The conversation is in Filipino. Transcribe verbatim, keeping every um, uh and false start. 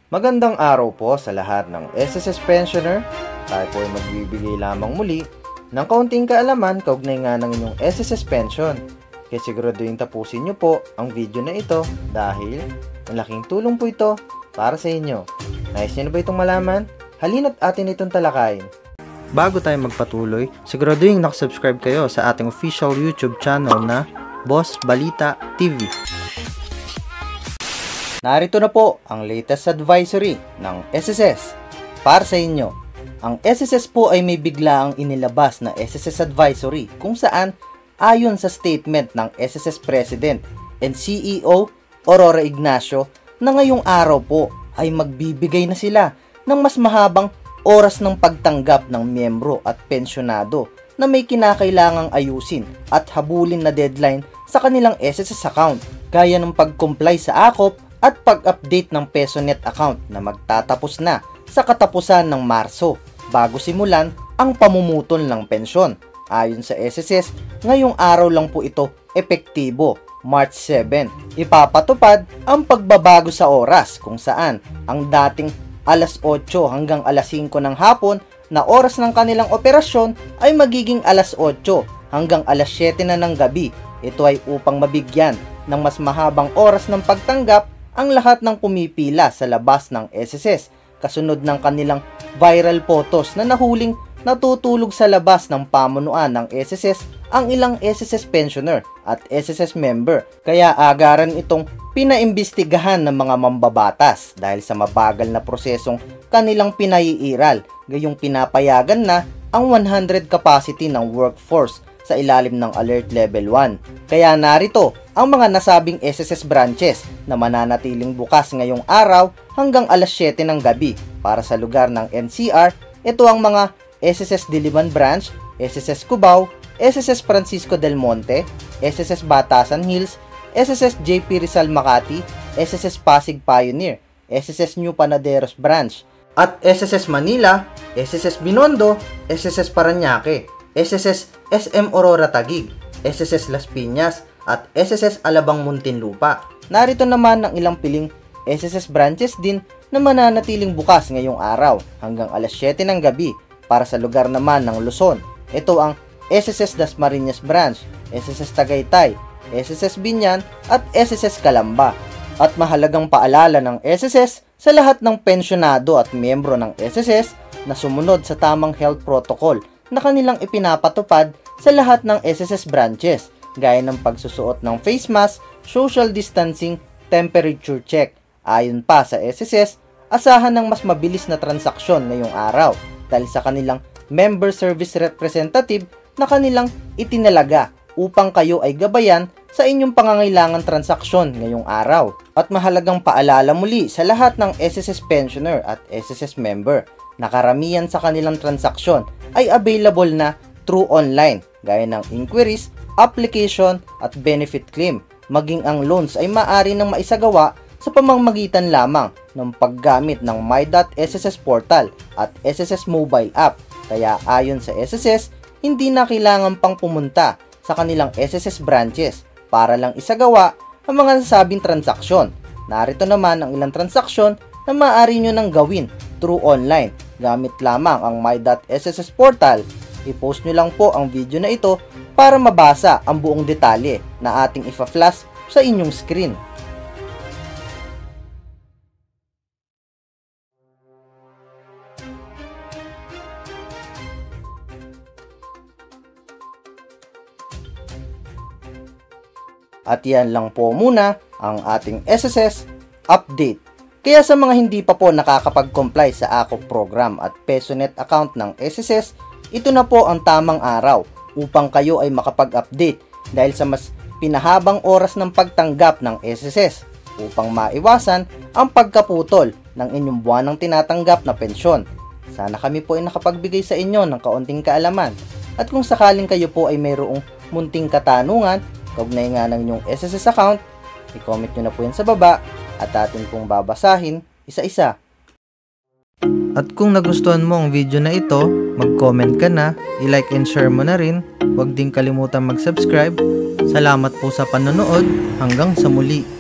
Magandang araw po sa lahat ng S S S pensioner. Tayo po ay magbibigay lamang muli ng kaunting kaalaman kaugnay nga ng inyong S S S pension. Kaya siguraduhin tapusin nyo po ang video na ito dahil malaking tulong po ito para sa inyo. Nais nyo na ba itong malaman? Halina't atin itong talakayin. Bago tayo magpatuloy, siguraduhin nakasubscribe kayo sa ating official YouTube channel na Boss BALITA T V. Narito na po ang latest advisory ng S S S para sa inyo. Ang S S S po ay may biglaang inilabas na S S S advisory kung saan ayon sa statement ng S S S President and C E O Aurora Ignacio na ngayong araw po ay magbibigay na sila ng mas mahabang oras ng pagtanggap ng miyembro at pensyonado na may kinakailangang ayusin at habulin na deadline sa kanilang S S S account gaya ng pag-comply sa akop at pag-update ng PesoNet account na magtatapos na sa katapusan ng Marso bago simulan ang pamumutol ng pensyon. Ayon sa S S S, ngayong araw lang po ito epektibo, March seven. Ipapatupad ang pagbabago sa oras kung saan ang dating alas otso hanggang alas singko ng hapon na oras ng kanilang operasyon ay magiging alas otso hanggang alas siyete na ng gabi. Ito ay upang mabigyan ng mas mahabang oras ng pagtanggap ang lahat ng pumipila sa labas ng S S S kasunod ng kanilang viral photos na nahuling natutulog sa labas ng pamunuan ng S S S ang ilang S S S pensioner at S S S member. Kaya agaran itong pinaimbestigahan ng mga mambabatas dahil sa mabagal na prosesong kanilang pinaiiral, gayong pinapayagan na ang one hundred capacity ng workforce sa ilalim ng Alert Level one. Kaya narito ang mga nasabing S S S branches na mananatiling bukas ngayong araw hanggang alas siyete ng gabi para sa lugar ng N C R. Ito ang mga S S S Diliman Branch, S S S Cubao, S S S Francisco del Monte, S S S Batasan Hills, S S S J P Rizal Makati, S S S Pasig Pioneer, S S S New Panaderos Branch, at S S S Manila, S S S Binondo, S S S Parañaque, S S S S M Aurora Taguig, S S S Las Piñas, at S S S Alabang Muntinlupa. Narito naman ang ilang piling S S S branches din na mananatiling bukas ngayong araw hanggang alas siyete ng gabi para sa lugar naman ng Luzon. Ito ang S S S Dasmariñas Branch, S S S Tagaytay, S S S Binyan, at S S S Calamba. At mahalagang paalala ng S S S sa lahat ng pensyonado at miyembro ng S S S na sumunod sa tamang health protocol na kanilang ipinapatupad sa lahat ng S S S branches, gaya ng pagsusuot ng face mask, social distancing, temperature check. Ayon pa sa S S S, asahan ng mas mabilis na transaksyon ngayong araw dahil sa kanilang member service representative na kanilang itinalaga upang kayo ay gabayan sa inyong pangangailangan transaksyon ngayong araw. At mahalagang paalala muli sa lahat ng S S S pensioner at S S S member na karamihan sa kanilang transaksyon ay available na through online gaya ng inquiries, application, at benefit claim. Maging ang loans ay maaari nang maisagawa sa pamamagitan lamang ng paggamit ng my dot S S S portal at S S S mobile app. Kaya ayon sa S S S, hindi na kailangan pang pumunta sa kanilang S S S branches para lang isagawa ang mga nasabing transaksyon. Narito naman ang ilang transaksyon na maaari nyo nang gawin through online gamit lamang ang my dot S S S portal. I-post nyo lang po ang video na ito para mabasa ang buong detalye na ating ifa-flash sa inyong screen. At yan lang po muna ang ating S S S update. Kaya sa mga hindi pa po nakakapag-comply sa akop program at PesoNet account ng S S S, ito na po ang tamang araw upang kayo ay makapag-update dahil sa mas pinahabang oras ng pagtanggap ng S S S upang maiwasan ang pagkaputol ng inyong buwanang tinatanggap na pensyon. Sana kami po ay nakapagbigay sa inyo ng kaunting kaalaman. At kung sakaling kayo po ay mayroong munting katanungan kaugnay nga ng inyong S S S account, i-comment nyo na po yan sa baba at atin pong babasahin isa-isa. At kung nagustuhan mo ang video na ito, mag-comment ka na, i-like and share mo na rin. Huwag din kalimutan mag-subscribe. Salamat po sa panonood. Hanggang sa muli.